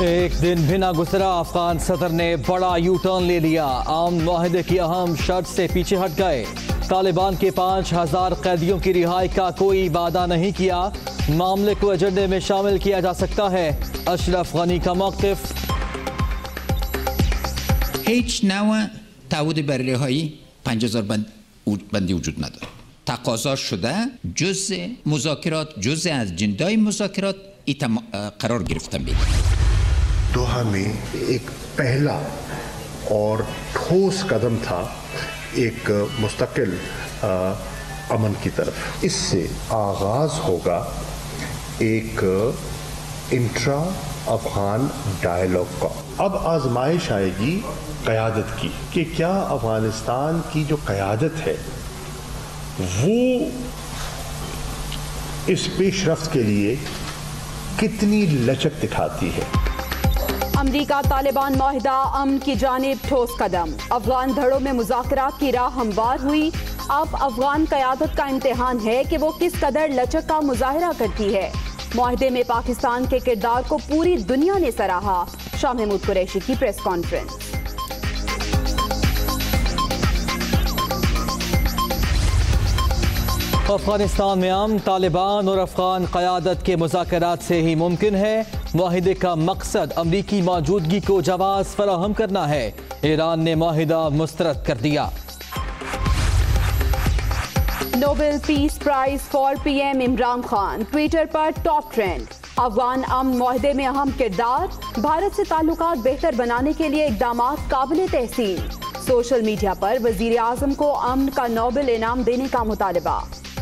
ایک دن بھی نہ گزرا افغان صدر نے بڑا یو ٹرن لے لیا، امن معاہدے کی اہم شرط سے پیچھے ہٹ گئے، طالبان کے 5000 قیدیوں کی رہائی کا کوئی وعدہ نہیں کیا، معاملے کو ایجنڈے میں شامل کیا جا سکتا ہے، اشرف غنی کا موقف۔ هیچ نوع تعهد بر رهایی 5000 بندی وجود نداره. تقاضا شده جزء مذاکرات، جزء از اجندای مذاکرات قرار گرفتن بگیره۔ دوحہ میں ایک پہلا اور ٹھوس قدم تھا ایک مستقل امن کی طرف۔ اس سے آغاز ہوگا ایک انٹرا افغان ڈائیلاگ کا۔ اب آزمائش آئے گی قیادت کی کہ کیا افغانستان کی جو قیادت ہے وہ اس پیش رفت کے لیے کتنی لچک دکھاتی ہے۔ امریکہ طالبان معاہدہ امن کی جانب ٹھوس قدم، افغان دھڑوں میں مذاکرات کی راہ ہموار ہوئی، اب افغان قیادت کا امتحان ہے کہ وہ کس قدر لچک کا مظاہرہ کرتی ہے۔ معاہدے میں پاکستان کے کردار کو پوری دنیا نے سراہا، شاہ محمود قریشی کی پریس کانفرنس۔ افغانستان میں امن طالبان اور افغان قیادت کے مذاکرات سے ہی ممکن ہے، معاہدے کا مقصد امریکی موجودگی کو جواز فراہم کرنا ہے، ایران نے معاہدہ مسترد کر دیا۔ Nobel peace prize for P M Imran Khan, Twitter پر ٹاپ ٹرینڈ، افغان امن معاہدے میں اہم کردار، بھارت سے تعلقات بہتر بنانے کے لیے اقدامات قابل تحسین، سوشل میڈیا پر وزیر اعظم کو امن کا نوبل انعام دینے کا مطالبہ۔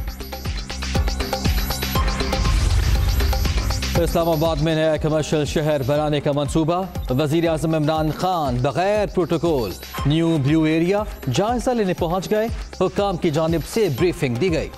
اسلام آباد میں نیا کمرشل شہر بنانے کا منصوبہ، وزیر اعظم عمران خان بغیر پروٹوکول نیو بلیو ایریا جائزہ لینے پہنچ گئے، حکام کی جانب سے بریفنگ دی گئی۔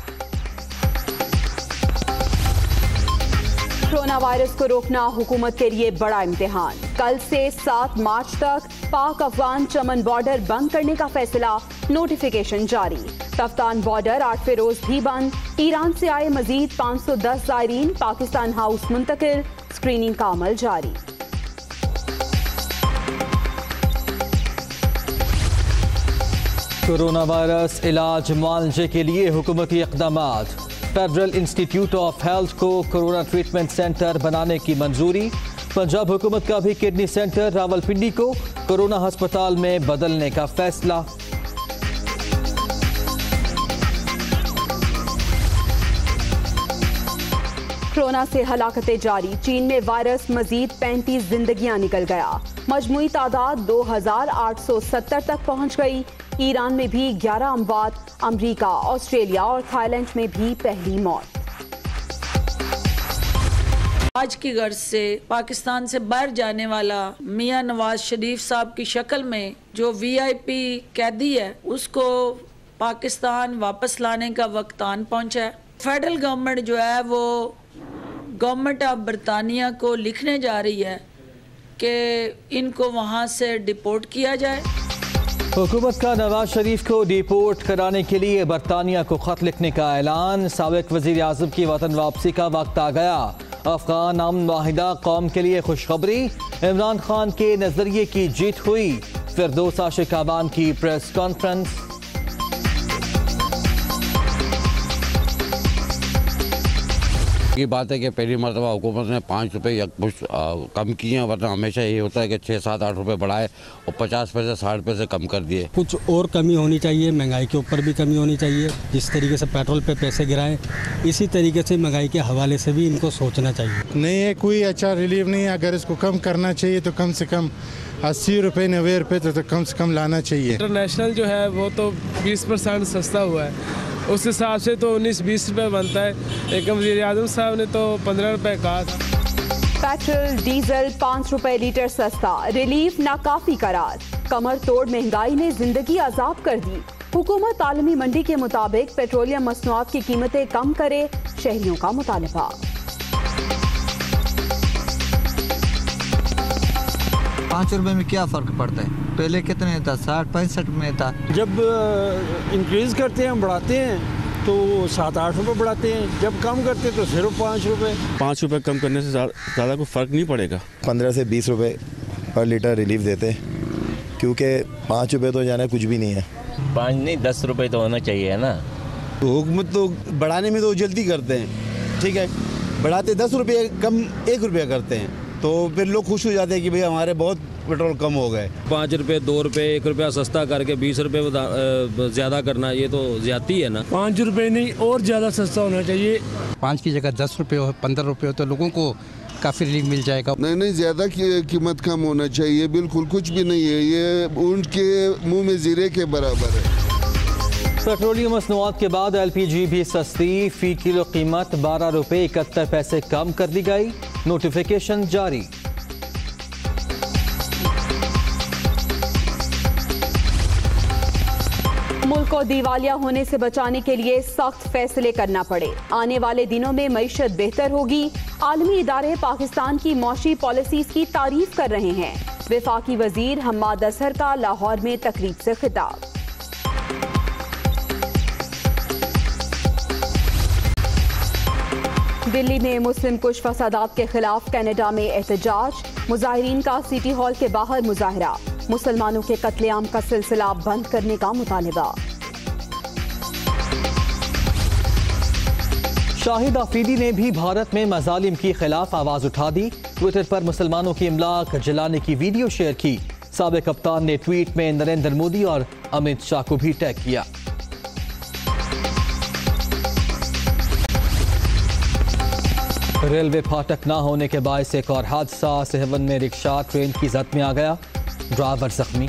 کورونا وائرس کو روکنا حکومت کے لیے بڑا امتحان، کل سے 7 مارچ تک پاک افغان چمن بارڈر بند کرنے کا فیصلہ، نوٹیفیکیشن جاری، تفتان بارڈر 8 روز بھی بند، ایران سے آئے مزید 510 زائرین پاکستان ہاؤس منتقل، اسکریننگ کا عمل جاری۔ کورونا وائرس علاج معالجے کے لیے حکومتی اقدامات، فیڈرل انسٹیٹیوٹ آف ہیلتھ کو کورونا ٹریٹمنٹ سینٹر بنانے کی منظوری، پنجاب حکومت کا بھی کڈنی سینٹر راولپنڈی کو کورونا ہسپتال میں بدلنے کا فیصلہ۔ کورونا سے ہلاکتیں جاری، چین میں وائرس مزید 35 زندگیاں نکل گیا، مجموعی تعداد 2870 تک پہنچ گئی، ایران میں بھی 11 اموات، امریکہ، آسٹریلیا اور تھائی لینڈ میں بھی پہلی موت۔ آج کی غرض سے پاکستان سے باہر جانے والا میاں نواز شریف صاحب کی شکل میں جو VIP قیدی ہے اس کو پاکستان واپس لانے کا وقت آن پہنچا ہے۔ فیڈرل گورنمنٹ جو ہے وہ گورنمنٹ آف برطانیہ کو لکھنے جا رہی ہے کہ ان کو وہاں سے ڈیپورٹ کیا جائے۔ حکومت کا نواز شریف کو ڈیپورٹ کرانے کے لیے برطانیہ کو خط لکھنے کا اعلان، سابق وزیر اعظم کی وطن واپسی کا وقت آ گیا، افغان امن معاہدہ قوم کے لیے خوشخبری، عمران خان کے نظریے کی جیت ہوئی، فردوس عاشق اعوان کی پریس کانفرنس۔ یہ بات ہے کہ پہلی مرتبہ حکومت نے 5 روپے کم کیے ہیں، ورنہ ہمیشہ یہ ہوتا ہے کہ 6، 7، 8 روپے بڑھائے اور 50 پیسے 60 پیسے کم کر دیے۔ کچھ اور کمی ہونی چاہیے، مہنگائی کے اوپر بھی کمی ہونی چاہیے، جس طریقے سے پیٹرول پہ پیسے گرائیں اسی طریقے سے مہنگائی کے حوالے سے بھی ان کو سوچنا چاہیے۔ نہیں ہے کوئی اچھا ریلیف نہیں ہے، اگر اس کو کم کرنا چاہیے تو کم سے کم 80 روپے 90 روپے تو کم سے کم لانا چاہیے۔ انٹرنیشنل جو ہے وہ تو 20% سستا ہوا ہے، اس حساب سے تو 19-20 روپے بنتا ہے، لیکن وزیر اعظم صاحب نے تو 15 روپے کہا تھا۔ پیٹرول ڈیزل 5 روپے لیٹر سستا، ریلیف ناکافی قرار، کمر توڑ مہنگائی نے زندگی عذاب کر دی، حکومت عالمی منڈی کے مطابق پیٹرولیم مصنوعات کی قیمتیں کم کرے، شہریوں کا مطالبہ۔ 5 روپے میں کیا فرق پڑتا ہے؟ پہلے کتنے تھا؟ 60-65 میں تھا۔ جب انکریز کرتے ہیں بڑھاتے ہیں تو 7-8 रुपये बढ़ाते हैं, जब कम करते तो सिर्फ 5 रुपये। 5 रुपये कम करने से ज़्यादा कोई फ़र्क नहीं पड़ेगा। 15 से 20 रुपये पर लीटर रिलीफ देते, क्योंकि 5 रुपये तो जाना कुछ भी नहीं है। 5 नहीं 10 रुपये तो होना चाहिए, है ना। तो हुकूमत तो बढ़ाने में तो जल्दी करते हैं, ठीक है, बढ़ाते 10 रुपये कम 1 रुपया करते हैं, तो फिर लोग खुश हो जाते हैं कि भाई हमारे बहुत पेट्रोल कम हो गए। 5 रुपये 2 रुपये 1 रुपया सस्ता करके 20 रुपये ज़्यादा करना, ये तो ज़्यादती है ना। 5 रुपये नहीं और ज़्यादा सस्ता होना चाहिए। 5 की जगह 10 रुपये हो, 15 रुपये हो तो लोगों को काफ़ी रिलीफ मिल जाएगा। नहीं ज़्यादा कीमत कम होना चाहिए, बिल्कुल कुछ भी नहीं है, ये ऊँट के मुँह में जीरे के बराबर है। पेट्रोलियम मसनूआत के बाद LPG भी सस्ती, फी किलो कीमत 12 रुपये 71 पैसे कम कर दी गई, नोटिफिकेशन जारी। मुल्क को दिवालिया होने से बचाने के लिए सख्त फैसले करना पड़े। आने वाले दिनों में मईशत बेहतर होगी। आलमी इदारे पाकिस्तान की मौशी पॉलिसीज की तारीफ कर रहे हैं। वफाकी वजीर हम्माद असहर का लाहौर में तकरीब से खिताब। दिल्ली में मुस्लिम कुश फसादात के खिलाफ कनाडा में एहतजाज, मुजाहिरीन का सिटी हॉल के बाहर मुजाहरा, मुसलमानों के कत्लेआम का सिलसिला बंद करने का मुतालिबा। शाहिद आफरीदी ने भी भारत में मजालिम की खिलाफ आवाज उठा दी। ट्विटर पर मुसलमानों की इमलाक जलाने की वीडियो शेयर की। साबिक कप्तान ने ट्वीट में नरेंद्र मोदी और अमित शाह को भी टैग किया। रेलवे फाटक न होने के बायस एक और हादसा, सेहवन में रिक्शा ट्रेन की जद में आ गया, ड्राइवर जख्मी।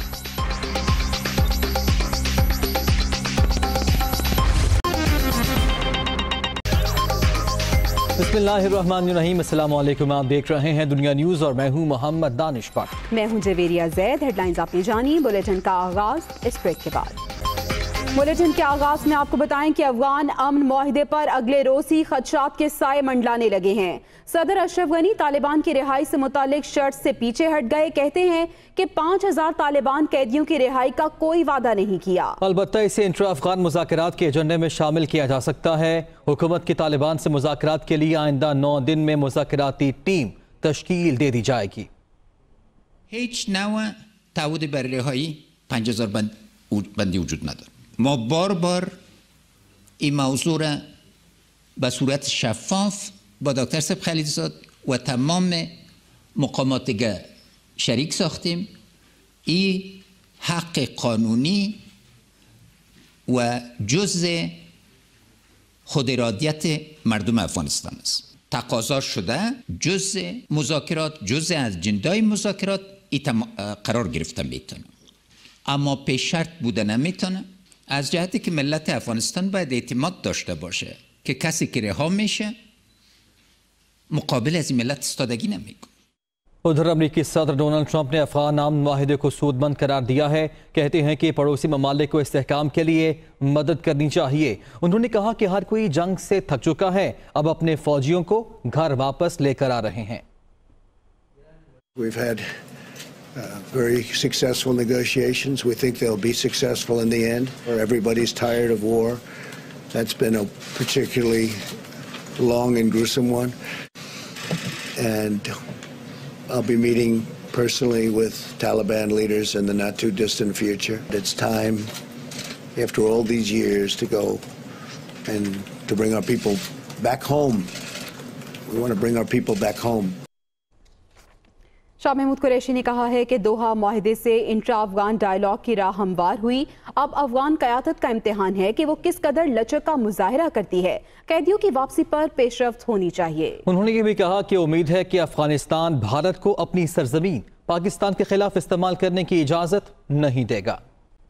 बिस्मिल्लाहिर्रहमानिर्रहीम, अस्सलाम वालेकुम। आप देख रहे हैं दुनिया न्यूज़ और मैं हूं मोहम्मद दानिश भट्ट। मैं हूं जवेरिया जैद। हेडलाइंस आपने जानी। बुलेटिन का आगाज इस ब्रेक के बाद। बुलेटिन के आगाज में आपको बताएं कि अफगान अमन मुआहिदे पर अगले रोज ही खदशात के साए मंडलाने लगे हैं। सदर अशरफ गनी तालिबान की रिहाई से मुतालिक शर्त से पीछे हट गए। कहते हैं कि 5000 तालिबान कैदियों की रिहाई का कोई वादा नहीं किया। अलबत्ता इसे इंट्रा अफगान मुज़ाकरात के एजेंडे में शामिल किया जा सकता है। हुकूमत की तालिबान से मुज़ाकरात के लिए आइंदा 9 दिन में मुज़ाकराती टीम तश्कील दे दी जाएगी। هیچ نوع تعهد بر رهایی 5000 بندی وجود نداره. ما بار این موضوع را به صورت شفاف با دکتر صاحب خلیلزاد و تمام مقامات دیگر شریک ساختیم. این حق قانونی و جزء خود ارادیت مردم افغانستان است. تقاضا شده جزء مذاکرات، جزء از اجندای مذاکرات قرار گرفته میتونه، اما پیش شرط بوده نمیتونه. از جهتی که ملت افغانستان باید اعتماد داشته باشه که کسی که رها میشه مقابل از این ملت استادگی نمیکنه. उधर अमरीकी सदर डोनाल्ड ट्रंप ने अफगान अमन माहिदे को सूदबंद करार दिया है। कहते हैं कि पड़ोसी ममालिक को इस्तेहकाम के लिए मदद करनी चाहिए। उन्होंने कहा कि हर कोई जंग से थक चुका है, अब अपने फौजियों को घर वापस लेकर आ रहे हैं। We've had very successful negotiations. We think they'll be successful in the end. Everybody's tired of war. That's been a particularly long and gruesome one. And I'll be meeting personally with Taliban leaders in the not too distant future. It's time, after all these years, to go and to bring our people back home. We want to bring our people back home. Shah Mahmood Qureshi ने कहा है कि दोहा मुआहिदे से intra Afghan dialogue की राह हमवार हुई। अब अफगान क़यादत का इम्तिहान है कि वो किस कदर लचक का मुजाहरा करती है। कैदियों की वापसी पर पेशरफ्त होनी चाहिए। उन्होंने ये भी कहा कि उम्मीद है कि अफगानिस्तान भारत को अपनी सरजमीन पाकिस्तान के खिलाफ इस्तेमाल करने की इजाजत नहीं देगा।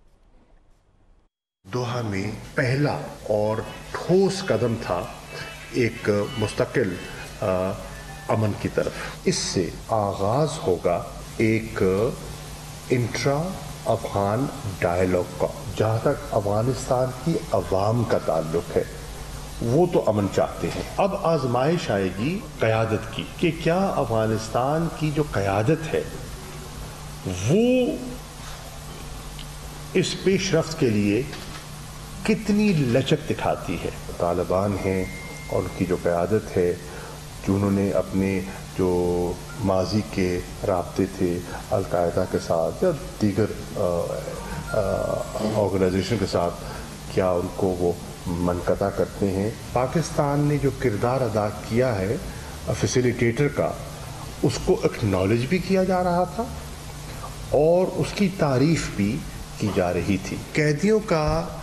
दोहा में पहला और ठोस कदम था एक मुस्तकिल अमन की तरफ। इससे आगाज होगा एक इंट्रा अफगान डायलॉग का। जहाँ तक अफगानिस्तान की अवाम का ताल्लुक है, वो तो अमन चाहते हैं। अब आजमाइश आएगी क़यादत की कि क्या अफगानिस्तान की जो क़यादत है वो इस पेशरफ्त के लिए कितनी लचक दिखाती है। तालिबान हैं और उनकी जो क़यादत है, जो उन्होंने अपने जो माजी के राब्ते थे अल-कायदा के साथ या दीगर ऑर्गेनाइजेशन के साथ, क्या उनको वो मनक़ता करते हैं। पाकिस्तान ने जो किरदार अदा किया है फैसिलिटेटर का, उसको एक्नॉलेज भी किया जा रहा था और उसकी तारीफ भी की जा रही थी। कैदियों का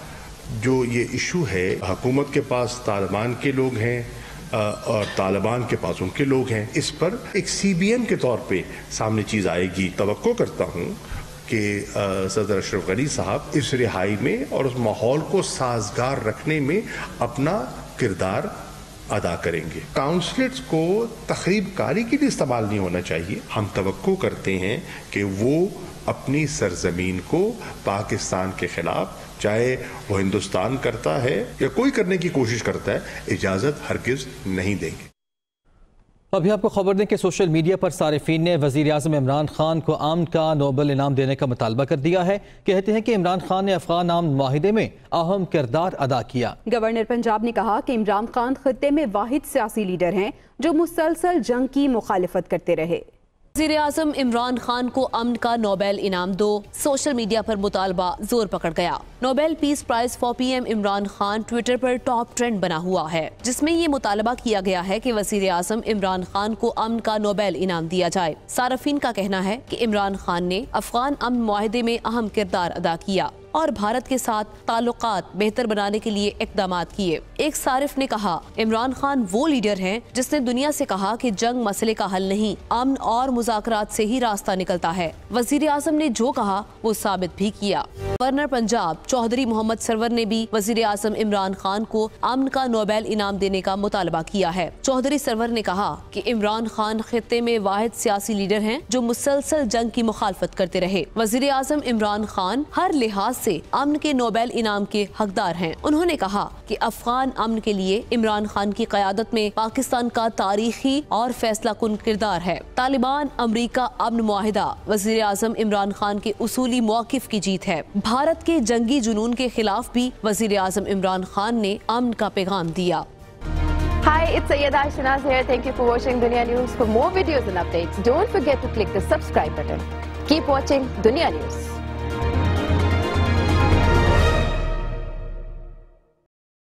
जो ये इशू है, हुकूमत के पास तालिबान के लोग हैं और तालिबान के पास उनके लोग हैं, इस पर एक CBM के तौर पे सामने चीज़ आएगी। तवक्को करता हूँ कि सदर अशरफ गनी साहब इस रिहाई में और उस माहौल को साजगार रखने में अपना किरदार अदा करेंगे। काउंसलेट्स को तखरीब कारी के लिए इस्तेमाल नहीं होना चाहिए। हम तवक्को करते हैं कि वो अपनी सरजमीन को पाकिस्तान के खिलाफ, चाहे वो हिंदुस्तान करता है या कोई करने की कोशिश करता है, इजाज़त हरगिज़ नहीं देंगे। अभी आपको खबर दें कि सोशल मीडिया पर सारिफीन ने वज़ीर आज़म इमरान खान को अमन का नोबेल इनाम देने का मुतालबा कर दिया है। कहते हैं कि इमरान खान ने अफगान अमन माहिदे में अहम किरदार अदा किया। गवर्नर पंजाब ने कहा कि इमरान खान खित्ते में वाहिद सियासी लीडर हैं जो मुसलसल जंग की मुखालिफत करते रहे। वज़ीर आज़म इमरान खान को अमन का नोबेल इनाम दो, सोशल मीडिया पर मुतालबा जोर पकड़ गया। Nobel peace prize for PM Imran Khan Twitter पर टॉप ट्रेंड बना हुआ है, जिसमें ये मुतालबा किया गया है कि वज़ीर आज़म इमरान खान को अमन का नोबेल इनाम दिया जाए। सारफीन का कहना है कि इमरान खान ने अफगान अमन मुआहदे में अहम किरदार अदा किया और भारत के साथ ताल्लुकात बेहतर बनाने के लिए इक़दामात किए। एक सारिफ ने कहा, इमरान खान वो लीडर हैं जिसने दुनिया से कहा कि जंग मसले का हल नहीं, अमन और मुज़ाकरात से ही रास्ता निकलता है। वज़ीर आज़म ने जो कहा वो साबित भी किया। गवर्नर पंजाब चौधरी मोहम्मद सरवर ने भी वज़ीर आज़म इमरान खान को अमन का नोबेल इनाम देने का मुतालबा किया है। चौधरी सरवर ने कहा कि इमरान खान खित्ते में वाहिद सियासी लीडर हैं जो मुसलसल जंग की मुखालफत करते रहे। वज़ीर आज़म इमरान खान हर लिहाज से अमन के नोबेल इनाम के हकदार हैं। उन्होंने कहा कि अफगान अमन के लिए इमरान खान की क़यादत में पाकिस्तान का तारीखी और फैसला कुन किरदार है। तालिबान अमरीका अमन मुआहिदा वज़ीर आज़म इमरान खान के उसूली मौक़िफ़ की जीत है। भारत के जंगी जुनून के खिलाफ भी वज़ीर आज़म इमरान खान ने अमन का पैगाम दिया। Hi, it's Sayyeda Shanaz here. Thank you for watching Dunya News. For more videos and updates, don't forget to click the subscribe button. Keep watching Dunya News.